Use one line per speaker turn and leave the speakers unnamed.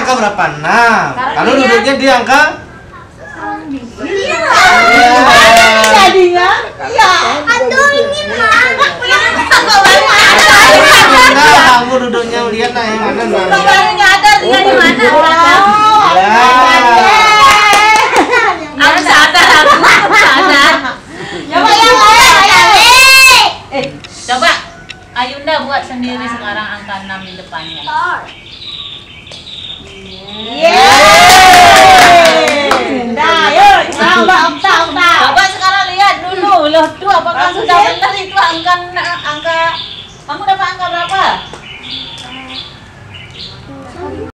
angka berapa? 6. Kalau duduknya di angka
jadinya iya.
Aduh ini mah.
kamu duduknya lihat lah yang mana nah.
Baru nyadar dia di mana. Aku sadar aku sadar.
Coba yang lain.
Coba Ayunda buat sendiri sekarang angka 6 di depannya.
Nah, yuk, okta.
Coba sekarang lihat dulu, loh tuh apakah sudah benar itu angka kamu dapat angka